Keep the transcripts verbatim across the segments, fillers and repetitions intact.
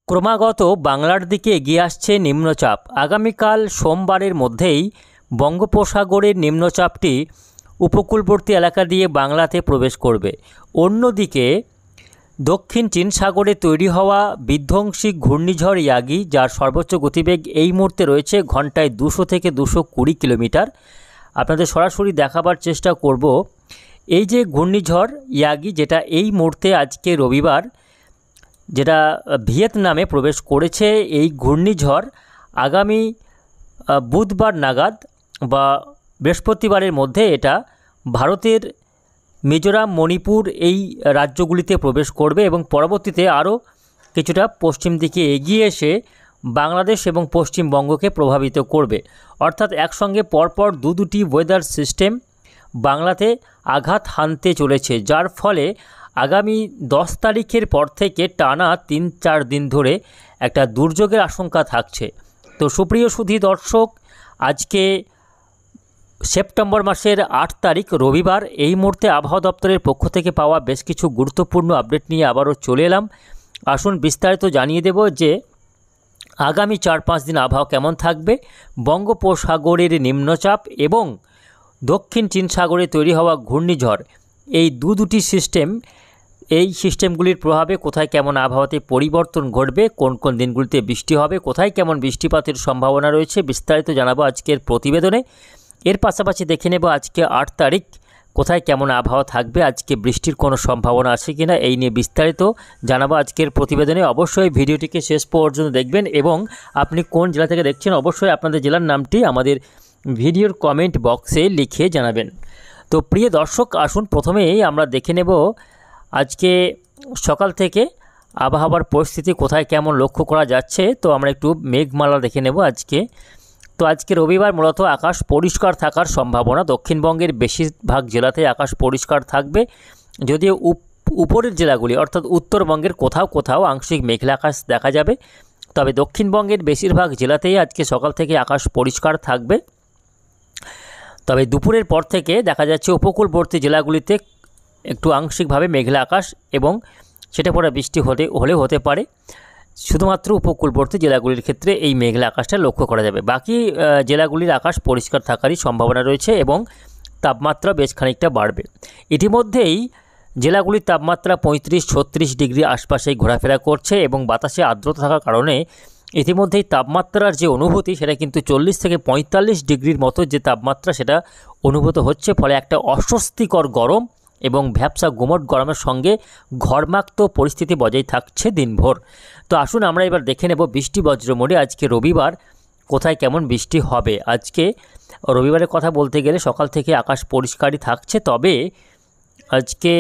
ক্রমাগত বাংলার দিকে এগিয়ে আসছে নিম্নচাপ। আগামীকাল সোমবারের মধ্যেই বঙ্গোপসাগরের নিম্নচাপটি উপকূলবর্তী এলাকা দিয়ে বাংলাতে প্রবেশ করবে। অন্যদিকে দক্ষিণ চীন সাগরে তৈরি হওয়া বিধ্বংসী ঘূর্ণিঝড় ইয়াগি, যার সর্বোচ্চ গতিবেগ এই মুহূর্তে রয়েছে ঘন্টায় দুশো থেকে দুশো কুড়ি কিলোমিটার। আপনাদের সরাসরি দেখাবার চেষ্টা করব এই যে ঘূর্ণিঝড় ইয়াগি, যেটা এই মুহূর্তে আজকে রবিবার যেটা ভিয়েতনামে প্রবেশ করেছে। এই ঘূর্ণিঝড় আগামী বুধবার নাগাদ বা বৃহস্পতিবারের মধ্যে এটা ভারতের মিজোরাম, মণিপুর এই রাজ্যগুলিতে প্রবেশ করবে এবং পরবর্তীতে আরও কিছুটা পশ্চিম দিকে এগিয়ে এসে বাংলাদেশ এবং পশ্চিমবঙ্গকে প্রভাবিত করবে। অর্থাৎ একসঙ্গে পরপর দু দুটি ওয়েদার সিস্টেম বাংলাতে আঘাত হানতে চলেছে, যার ফলে আগামী দশ তারিখের পর থেকে টানা তিন চার দিন ধরে একটা দুর্যোগের আশঙ্কা থাকছে। তো সুপ্রিয় সুধী দর্শক, আজকে সেপ্টেম্বর মাসের আট তারিখ রবিবার, এই মুহূর্তে আবহাওয়া দপ্তরের পক্ষ থেকে পাওয়া বেশ কিছু গুরুত্বপূর্ণ আপডেট নিয়ে আবারও চলে এলাম। আসুন বিস্তারিত জানিয়ে দেব যে আগামী চার পাঁচ দিন আবহাওয়া কেমন থাকবে। বঙ্গোপসাগরের নিম্নচাপ এবং দক্ষিণ চীন সাগরে তৈরি হওয়া ঘূর্ণিঝড়, এই দু দুটি সিস্টেম, এই সিস্টেমগুলির প্রভাবে কোথায় কেমন আবহাওয়াতে পরিবর্তন ঘটবে, কোন কোন দিনগুলিতে বৃষ্টি হবে, কোথায় কেমন বৃষ্টিপাতের সম্ভাবনা রয়েছে, বিস্তারিত জানাবো আজকের প্রতিবেদনে। এর পাশাপাশি দেখে নেব আজকে আট তারিখ কোথায় কেমন আবহাওয়া থাকবে, আজকে বৃষ্টির কোনো সম্ভাবনা আছে কিনা, এই নিয়ে বিস্তারিত জানাবো আজকের প্রতিবেদনে। অবশ্যই ভিডিওটিকে শেষ পর্যন্ত দেখবেন এবং আপনি কোন জেলা থেকে দেখছেন অবশ্যই আপনাদের জেলার নামটি আমাদের ভিডিওর কমেন্ট বক্সে লিখে জানাবেন। তো প্রিয় দর্শক, আসুন প্রথমেই আমরা দেখে নেব আজকে সকাল থেকে আবহাওয়ার পরিস্থিতি কোথায় কেমন লক্ষ্য করা যাচ্ছে। তো আমরা একটু মেঘমালা দেখে নেব আজকে। তো আজকে রবিবার মূলত আকাশ পরিষ্কার থাকার সম্ভাবনা। দক্ষিণবঙ্গের বেশিরভাগ জেলাতে আকাশ পরিষ্কার থাকবে, যদিও উপরের জেলাগুলি অর্থাৎ উত্তরবঙ্গের কোথাও কোথাও আংশিক মেঘলা আকাশ দেখা যাবে। তবে দক্ষিণবঙ্গের বেশিরভাগ জেলাতেই আজকে সকাল থেকে আকাশ পরিষ্কার থাকবে। তবে দুপুরের পর থেকে দেখা যাচ্ছে উপকূলবর্তী জেলাগুলিতে একটু আংশিকভাবে মেঘলা আকাশ এবং সেটা পরে বৃষ্টি হতে হলেও হতে পারে। শুধুমাত্র উপকূলবর্তী জেলাগুলির ক্ষেত্রে এই মেঘলা আকাশটা লক্ষ্য করা যাবে। বাকি জেলাগুলির আকাশ পরিষ্কার থাকারই সম্ভাবনা রয়েছে এবং তাপমাত্রা বেশ খানিকটা বাড়বে। ইতিমধ্যেই জেলাগুলির তাপমাত্রা পঁয়ত্রিশ ছত্রিশ ডিগ্রি আশপাশেই ঘোরাফেরা করছে এবং বাতাসে আর্দ্রতা থাকার কারণে ইতিমধ্যেই তাপমাত্রার যে অনুভূতি সেটা কিন্তু চল্লিশ থেকে পঁয়তাল্লিশ ডিগ্রির মতো যে তাপমাত্রা সেটা অনুভূত হচ্ছে। ফলে একটা অস্বস্তিকর গরম এবং ভ্যাপসা গুমট গরমের সঙ্গে ঘর্মাক্ত পরিস্থিতি বজায় থাকছে দিনভর। তো আসুন আমরা এবার দেখে নেব বৃষ্টি বজ্র মোডে আজকে রবিবার কোথায় কেমন বৃষ্টি হবে। আজকে রবিবারের কথা বলতে গেলে সকাল থেকে আকাশ পরিষ্কারই থাকছে, তবে আজকে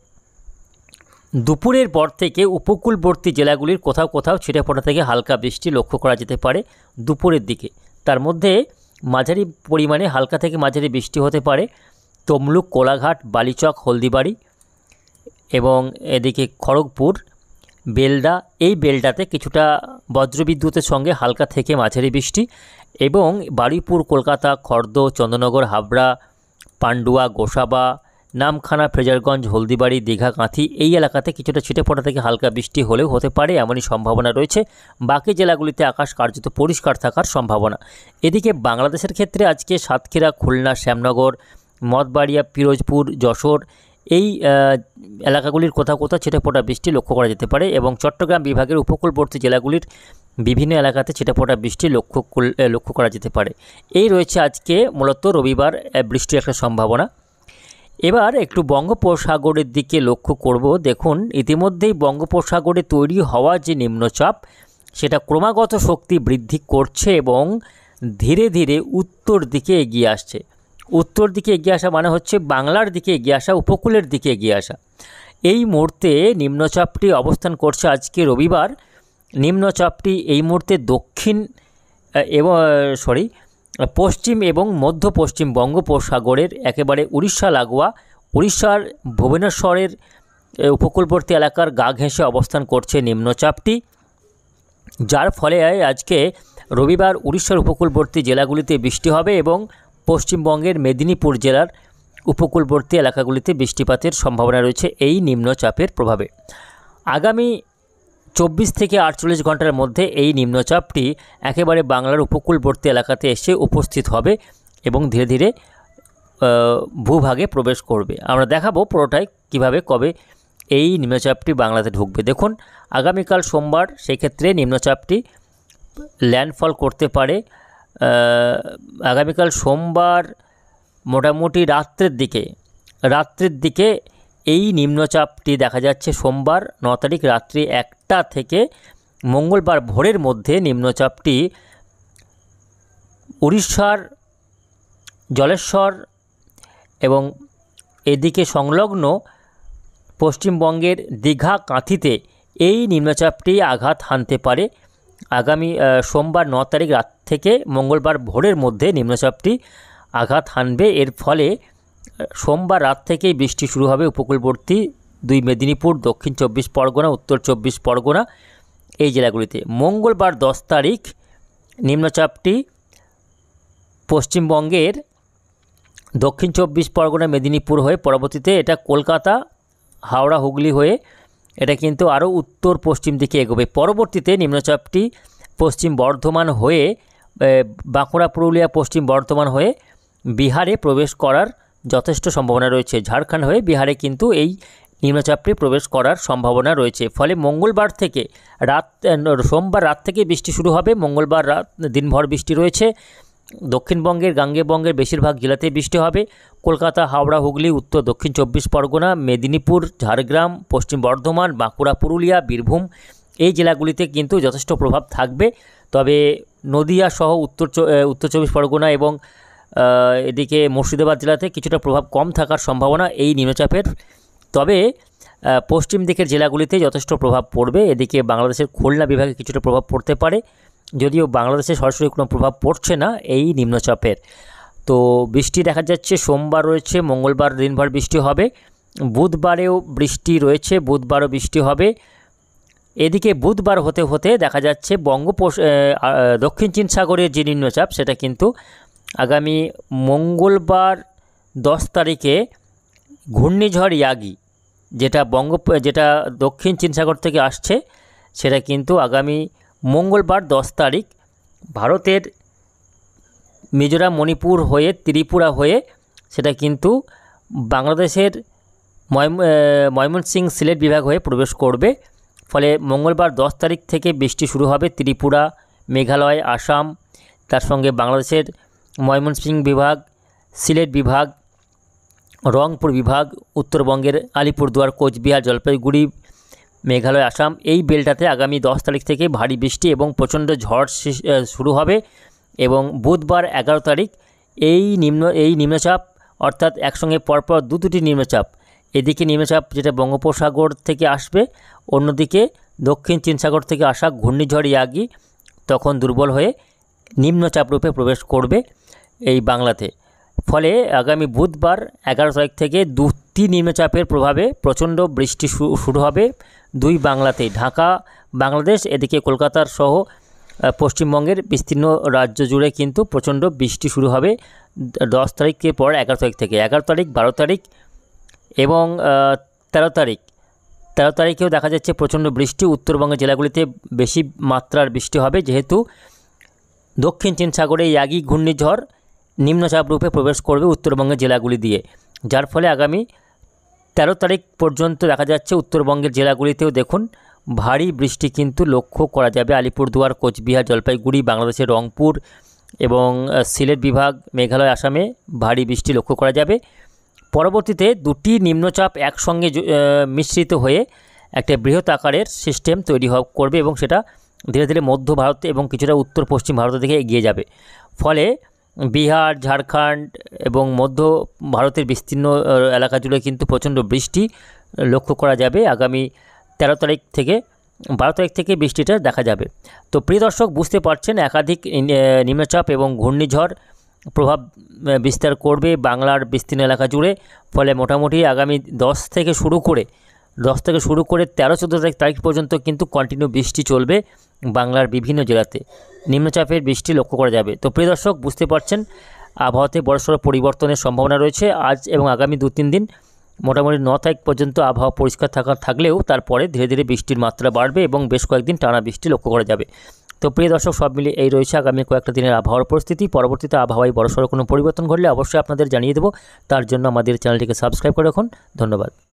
দুপুরের পর থেকে উপকূলবর্তী জেলাগুলির কোথাও কোথাও ছিটেফোঁটা থেকে হালকা বৃষ্টি লক্ষ্য করা যেতে পারে দুপুরের দিকে। তার মধ্যে মাঝারি পরিমাণে হালকা থেকে মাঝারি বৃষ্টি হতে পারে তমলুক, কোলাঘাট, বালিচক, হলদিবাড়ি এবং এদিকে খড়গপুর, বেলডা। এই বেলডাতে কিছুটা বজ্রবিদ্যুতের সঙ্গে হালকা থেকে মাঝারি বৃষ্টি এবং বারুইপুর, কলকাতা, খর্দ, চন্দননগর, হাবড়া, পান্ডুয়া, গোসাবা, নামখানা, ফ্রেজারগঞ্জ, হলদিবাড়ি, দীঘা, কাঁথি এই এলাকাতে কিছুটা ছিটেফোঁটা থেকে হালকা বৃষ্টি হলেও হতে পারে, এমনই সম্ভাবনা রয়েছে। বাকি জেলাগুলিতে আকাশ কার্যত পরিষ্কার থাকার সম্ভাবনা। এদিকে বাংলাদেশের ক্ষেত্রে আজকে সাতক্ষীরা, খুলনা, শ্যামনগর, মঠবাড়িয়া, পিরোজপুর, যশোর এই এলাকাগুলির কোথাও কোথাও ছিটেফোঁটা বৃষ্টি লক্ষ্য করা যেতে পারে এবং চট্টগ্রাম বিভাগের উপকূলবর্তী জেলাগুলির বিভিন্ন এলাকাতে ছিটেফোঁটা বৃষ্টি লক্ষ্য লক্ষ্য করা যেতে পারে। এই রয়েছে আজকে মূলত রবিবার বৃষ্টির একটা সম্ভাবনা। এবার একটু বঙ্গোপসাগরের দিকে লক্ষ্য করব। দেখুন, ইতিমধ্যেই বঙ্গোপসাগরে তৈরি হওয়া যে নিম্নচাপ সেটা ক্রমাগত শক্তি বৃদ্ধি করছে এবং ধীরে ধীরে উত্তর দিকে এগিয়ে আসছে। উত্তর দিকে এগিয়ে আসা মানে হচ্ছে বাংলার দিকে এগিয়ে আসা, উপকূলের দিকে এগিয়ে আসা। এই মুহূর্তে নিম্নচাপটি অবস্থান করছে আজকে রবিবার। নিম্নচাপটি এই মুহূর্তে দক্ষিণ এবং সরি পশ্চিম এবং মধ্য পশ্চিম বঙ্গোপসাগরের একেবারে উড়িষ্যা লাগোয়া উড়িষ্যার ভুবনেশ্বরের উপকূলবর্তী এলাকার গা ঘেঁষে অবস্থান করছে নিম্নচাপটি, যার ফলে আজকে রবিবার উড়িষ্যার উপকূলবর্তী জেলাগুলিতে বৃষ্টি হবে এবং পশ্চিমবঙ্গের মেদিনীপুর জেলার উপকূলবর্তী এলাকাগুলিতে বৃষ্টিপাতের সম্ভাবনা রয়েছে এই নিম্নচাপের প্রভাবে। আগামী চব্বিশ থেকে আটচল্লিশ ঘন্টার মধ্যে এই নিম্নচাপটি একেবারে বাংলার উপকূলবর্তী এলাকাতে এসে উপস্থিত হবে এবং ধীরে ধীরে ভূভাগে প্রবেশ করবে। আমরা দেখাবো পুরোটাই কিভাবে কবে এই নিম্নচাপটি বাংলাতে ঢুকবে। দেখুন, আগামীকাল সোমবার সেক্ষেত্রে নিম্নচাপটি ল্যান্ডফল করতে পারে। আগামীকাল সোমবার মোটামুটি রাত্রের দিকে রাত্রের দিকে এই নিম্নচাপটি দেখা যাচ্ছে সোমবার ন তারিখ রাত্রি একটা থেকে মঙ্গলবার ভোরের মধ্যে নিম্নচাপটি উড়িষ্যার জলেশ্বর এবং এদিকে সংলগ্ন পশ্চিমবঙ্গের দীঘা কাঁথিতে এই নিম্নচাপটি আঘাত হানতে পারে। আগামী সোমবার ন তারিখ রাত থেকে মঙ্গলবার ভোরের মধ্যে নিম্নচাপটি আঘাত হানবে। এর ফলে সোমবার রাত থেকেই বৃষ্টি শুরু হবে উপকূলবর্তী দুই মেদিনীপুর, দক্ষিণ চব্বিশ পরগনা, উত্তর চব্বিশ পরগনা এই জেলাগুলিতে। মঙ্গলবার দশ তারিখ নিম্নচাপটি পশ্চিমবঙ্গের দক্ষিণ চব্বিশ পরগনা, মেদিনীপুর হয়ে পরবর্তীতে এটা কলকাতা, হাওড়া, হুগলি হয়ে এটা কিন্তু আরও উত্তর পশ্চিম দিকে এগোবে। পরবর্তীতে নিম্নচাপটি পশ্চিম বর্ধমান হয়ে বাঁকুড়া, পুরুলিয়া, পশ্চিম বর্ধমান হয়ে বিহারে প্রবেশ করার যথেষ্ট সম্ভাবনা রয়েছে। ঝাড়খণ্ড হয়ে বিহারে কিন্তু এই নিম্নচাপটি প্রবেশ করার সম্ভাবনা রয়েছে। ফলে মঙ্গলবার থেকে রাত সোমবার রাত থেকে বৃষ্টি শুরু হবে। মঙ্গলবার রাত দিনভর বৃষ্টি রয়েছে। দক্ষিণবঙ্গের গাঙ্গেবঙ্গের বেশিরভাগ জেলাতেই বৃষ্টি হবে। কলকাতা, হাওড়া, হুগলি, উত্তর দক্ষিণ চব্বিশ পরগনা, মেদিনীপুর, ঝাড়গ্রাম, পশ্চিম বর্ধমান, বাঁকুড়া, পুরুলিয়া, বীরভূম এই জেলাগুলিতে কিন্তু যথেষ্ট প্রভাব থাকবে। তবে নদিয়া সহ উত্তর উত্তর চব্বিশ পরগনা এবং এদিকে মুর্শিদাবাদ জেলাতে কিছুটা প্রভাব কম থাকার সম্ভাবনা এই নিম্নচাপের। তবে পশ্চিম দিকের জেলাগুলিতে যথেষ্ট প্রভাব পড়বে। এদিকে বাংলাদেশের খুলনা বিভাগে কিছুটা প্রভাব পড়তে পারে, যদিও বাংলাদেশে সরাসরি কোনো প্রভাব পড়ছে না এই নিম্নচাপের। তো বৃষ্টি দেখা যাচ্ছে সোমবার রয়েছে, মঙ্গলবার দিনভর বৃষ্টি হবে, বুধবারেও বৃষ্টি রয়েছে, বুধবারও বৃষ্টি হবে। এদিকে বুধবার হতে হতে দেখা যাচ্ছে বঙ্গোপস দক্ষিণ চীন সাগরের যে নিম্নচাপ সেটা কিন্তু আগামী মঙ্গলবার দশ তারিখে ঘূর্ণিঝড় ইয়াগি যেটা বঙ্গ যেটা দক্ষিণ চীন সাগর থেকে আসছে সেটা কিন্তু আগামী মঙ্গলবার দশ তারিখ ভারতের মিজোরাম, মণিপুর হয়ে ত্রিপুরা হয়ে সেটা কিন্তু বাংলাদেশের ময়মনসিংহ, সিলেট বিভাগ হয়ে প্রবেশ করবে। ফলে মঙ্গলবার দশ তারিখ থেকে বৃষ্টি শুরু হবে ত্রিপুরা, মেঘালয়, আসাম, তার সঙ্গে বাংলাদেশের ময়মনসিংহ বিভাগ, সিলেট বিভাগ, রংপুর বিভাগ, উত্তরবঙ্গের আলিপুরদুয়ার, কোচবিহার, জলপাইগুড়ি, মেঘালয়, আসাম এই বেলটাতে আগামী দশ তারিখ থেকে ভারী বৃষ্টি এবং প্রচণ্ড ঝড় শুরু হবে। এবং বুধবার এগারো তারিখ এই নিম্ন এই নিম্নচাপ অর্থাৎ একসঙ্গে পরপর দু দুটি নিম্নচাপ, এদিকে নিম্নচাপ যেটা বঙ্গোপসাগর থেকে আসবে, অন্যদিকে দক্ষিণ চীন সাগর থেকে আসা ঘূর্ণিঝড় ইয়াগি তখন দুর্বল হয়ে নিম্নচাপ রূপে প্রবেশ করবে এই বাংলাতে। ফলে আগামী বুধবার এগারো তারিখ থেকে দুটি নিম্নচাপের প্রভাবে প্রচণ্ড বৃষ্টি শুরু হবে দুই বাংলাতেই, ঢাকা, বাংলাদেশ, এদিকে কলকাতার সহ পশ্চিমবঙ্গের বিস্তীর্ণ রাজ্য জুড়ে কিন্তু প্রচণ্ড বৃষ্টি শুরু হবে দশ তারিখের পর এগারো তারিখ থেকে। এগারো তারিখ, বারো তারিখ এবং তেরো তারিখ তেরো তারিখেও দেখা যাচ্ছে প্রচণ্ড বৃষ্টি। উত্তরবঙ্গের জেলাগুলিতে বেশি মাত্রার বৃষ্টি হবে যেহেতু দক্ষিণ চীন সাগরে ইয়াগি ঘূর্ণিঝড় নিম্নচাপ রূপে প্রবেশ করবে উত্তরবঙ্গের জেলাগুলি দিয়ে, যার ফলে আগামী তেরো তারিখ পর্যন্ত দেখা যাচ্ছে উত্তরবঙ্গের জেলাগুলিতেও দেখুন ভারী বৃষ্টি কিন্তু লক্ষ্য করা যাবে। আলিপুরদুয়ার, কোচবিহার, জলপাইগুড়ি, বাংলাদেশের রংপুর এবং সিলেট বিভাগ, মেঘালয়, আসামে ভারী বৃষ্টি লক্ষ্য করা যাবে। পরবর্তীতে দুটি নিম্নচাপ একসঙ্গে মিশ্রিত হয়ে একটা বৃহৎ আকারের সিস্টেম তৈরি করবে এবং সেটা ধীরে ধীরে মধ্য ভারত এবং কিছুটা উত্তর পশ্চিম ভারতের দিকে এগিয়ে যাবে। ফলে বিহার, ঝাড়খণ্ড এবং মধ্য ভারতের বিস্তীর্ণ এলাকা জুড়ে কিন্তু প্রচণ্ড বৃষ্টি লক্ষ্য করা যাবে আগামী তেরো তারিখ থেকে। বারো তারিখ থেকে বৃষ্টিটা দেখা যাবে। তো প্রিয় দর্শক, বুঝতে পারছেন একাধিক নিম্নচাপ এবং ঘূর্ণিঝড় প্রভাব বিস্তার করবে বাংলার বিস্তীর্ণ এলাকা জুড়ে। ফলে মোটামুটি আগামী দশ থেকে শুরু করে দশ থেকে শুরু করে তেরো চোদ্দো তারিখ তারিখ পর্যন্ত কিন্তু কন্টিনিউ বৃষ্টি চলবে বাংলার বিভিন্ন জেলাতে, নিম্নচাপের বৃষ্টি লক্ষ্য করা যাবে। তো প্রিয় দর্শক, বুঝতে পারছেন আবহাওয়াতে বড়সড় পরিবর্তনের সম্ভাবনা রয়েছে আজ এবং আগামী দু তিন দিন মোটামুটি ন তারিখ পর্যন্ত আবহাওয়া পরিষ্কার থাকা থাকলেও তারপরে ধীরে ধীরে বৃষ্টির মাত্রা বাড়বে এবং বেশ কয়েকদিন টানা বৃষ্টি লক্ষ্য করা যাবে। তো প্রিয় দর্শক, সব মিলিয়ে এই রয়েছে আগামী কয়েকটা দিনের আবহাওয়ার পরিস্থিতি। পরবর্তীতে আবহাওয়ায় বড়সড় কোনো পরিবর্তন ঘটলে অবশ্যই আপনাদের জানিয়ে দেবো। তার জন্য আমাদের চ্যানেলটিকে সাবস্ক্রাইব করে রাখুন। ধন্যবাদ।